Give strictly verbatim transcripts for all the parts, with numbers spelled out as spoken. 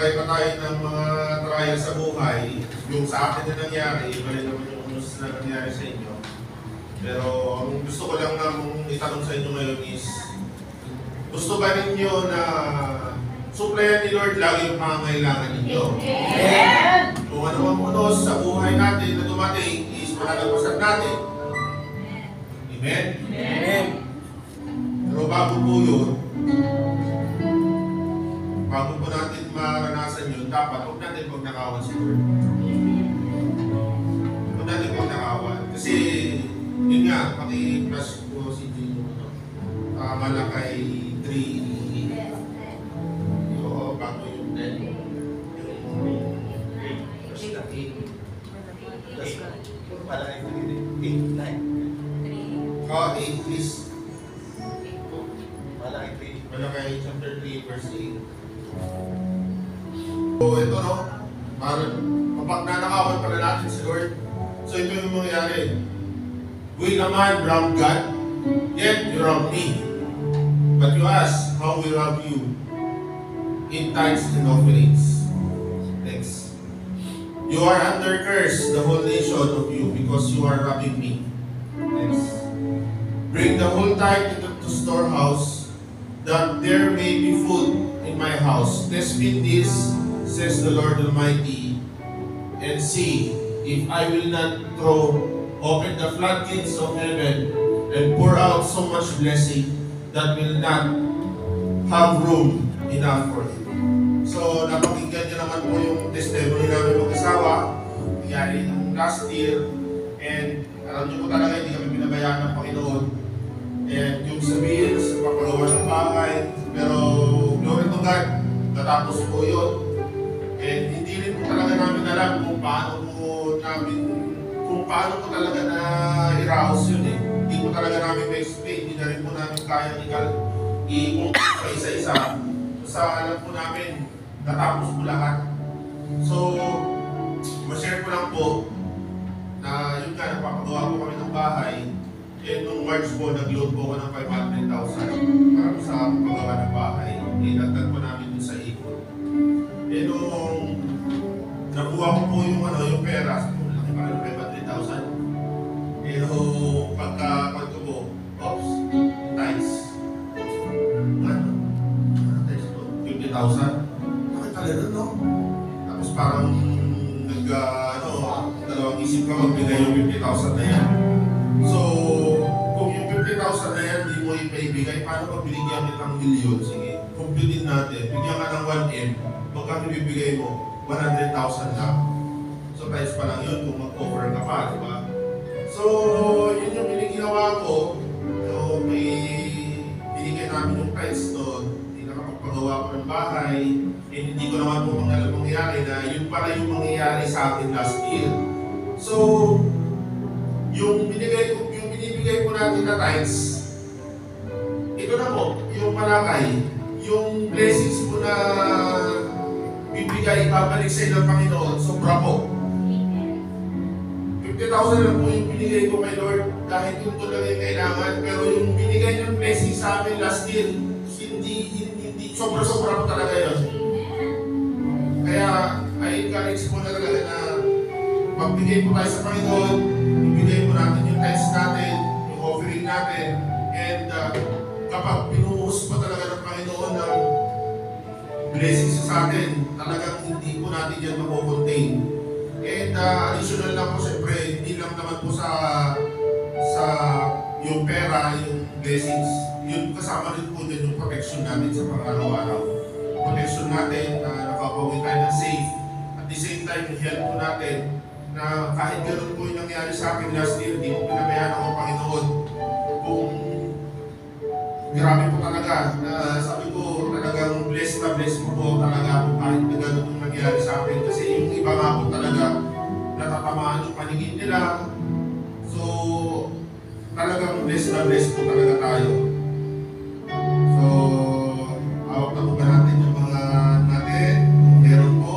Sabay pa tayo ng mga trial sa buhay. Yung sa akin na nangyari, iba rin naman yung unus na nangyari sa inyo. Pero ang gusto ko lang na itanong sa inyo ngayon is, gusto ba ninyo na suplayan ni Lord lagi yung pangangailangan ninyo? Amen! Kung ano ang unus sa buhay natin na dumating is mananapasan natin. Amen? Amen! Pero bago po yun, bago po natin maranasan yun, dapat huwag natin pagnakawan si Lord. Huwag natin pagnakawan. Kasi, yun nga, paki-flash ko si Gino, no? Uh, Malakay three. Oo, bago yung ten. Yung first na eight. Malakay three, eight, nine. Oh, eight is Malakay three. Malakay chapter three, verse eight. So, ito no, parang mapagnanakawan pala natin si Lord. So, ito yung mangyayari. Will a man wrong God? Yet you wrong me. But you ask, how will I love you? In tithes and offerings. Next. You are under curse, the whole nation of you, because you are robbing me. Next. Bring the whole tithe into the storehouse, that there may be food in my house. Test me this, says the Lord Almighty, and see if I will not throw open the floodgates of heaven and pour out so much blessing that will not have room enough for you. So, napakinggan niyo naman po yung testimony namin mag-asawa. Nangyari ng last year. And alam niyo po talaga, hindi kami pinabayaan ng Panginoon. And yung sabihin sa papagawa ng bahay. Pero, glory to God, natapos po yun. And hindi rin po talaga namin alam kung paano po namin kung paano po talaga na i-rouse yun eh. Hindi po talaga namin ma-explain, hindi na rin po namin kayang ikal i-kung pa isa-isa. Sa alam po namin, natapos po lahat. So, ma-share ko lang po na yun nga, napapagawa po kami ng bahay. And nung March po, nag-load po ako ng five hundred thousand para po sa paggawa ng bahay. Inagdag po namin dun sa ipon. And nung nakuha ko po yung, ano, yung pera, parang five hundred thousand. Pero pagka pagka po, ops, times. Ano? Times po, fifty thousand. Bakit talaga no? Tapos parang nag, uh, ano, dalawang isip ka magbigay yung fifty thousand na yan. So, kung yung fifty thousand na yan, di mo ipaibigay, paano pag binigyan kita ng milyon? Sige, computein natin. Bigyan ka ng one M, magkano bibigay mo? one hundred thousand lang. So, times pa lang yun kung mag-offer ka pa, di ba? So, yun yung biniginawa ko. So, may binigyan namin yung times doon. Hindi nakapagpagawa ko ng bahay. And hindi ko naman po alam mangyayari na yun pala yung mangyayari sa akin last year. So, yung binigay ko, yung binibigay ko natin na times, ito na po, yung malakay, yung blessings po na bibigay, babalik sa inyo ng Panginoon, sobra po. fifty thousand lang po yung binigay ko kay Lord dahil yun ko lang yung kailangan. Pero yung binigay niyong blessing sa amin last year, hindi, hindi, hindi sobra-sobra po talaga yun. Kaya, I encourage po na talaga na magbigay po tayo sa Panginoon, ibigay po natin yung tithes natin, yung offering natin, and uh, kapag pinuhos po talaga ng Panginoon ng blessings sa atin, talagang hindi po natin yan makukontain. And uh, additional lang po, siyempre, hindi lang naman po sa sa yung pera, yung blessings, yun kasama rin po dyan yung protection natin sa pang-araw-araw. Protection natin na uh, nakabawi tayo ng safe. At the same time, help po natin na kahit gano'n po yung nangyari sa akin last year, hindi po pinabayaan ako Panginoon. Kung grabe po talaga, na sabi ko talagang blessed na blessed mo po talaga po kahit na gano'n yung nangyari sa akin. Kasi yung iba nga po talaga natatamaan yung paningin nila. So, talagang blessed na blessed po talaga tayo. So, awag na po ba natin yung mga natin? Kung meron po,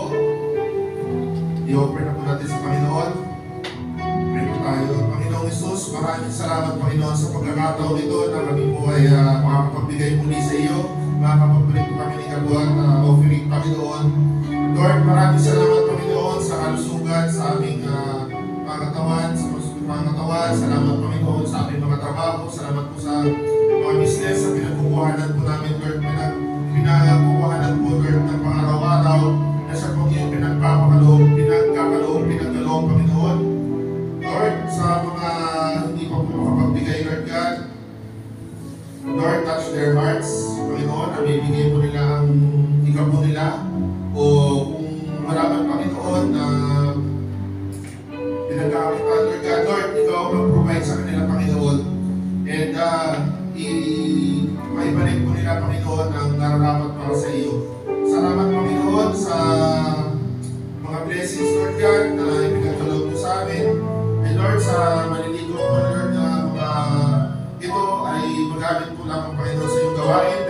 i-offer na po natin sa Panginoon. Pray po tayo. Panginoong Hesus, maraming salamat Panginoon sa pagkakataon ito na kami po ay uh, makakapagbigay muli sa iyo. Makakapagbigay po kami ng kabuhat na uh, offering Panginoon. Lord, maraming salamat Panginoon sa kalusugan sa aming uh, mga katawan, sa mga katawan. Salamat Panginoon sa aming mga trabaho. Salamat po sa mga business sa pinagkukuhanan po namin, Lord. Pinag pinagkukuhanan po, Lord, ng pang-araw-araw na siya pong iyong pinagpapakaloob, pinagkakaloob, pinagkaloob, Panginoon. Lord, sa mga hindi pa po makapagbigay, Lord God, Lord, touch their hearts, Panginoon, na bibigay po nila ang ikaw po nila. O kung malaman, Panginoon, na pinagkakakitaan, Lord God, Lord, ikaw mag-provide sa kanila, Panginoon. And uh, i- maibalik po nila, Panginoon, ang nararapat para sa iyo. Salamat, Panginoon, sa mga blessings, Lord God, na ipinagkaloob mo sa amin. And Lord, sa maliligo po, Lord, na mga ito ay magamit po lamang, Panginoon, sa iyong gawain.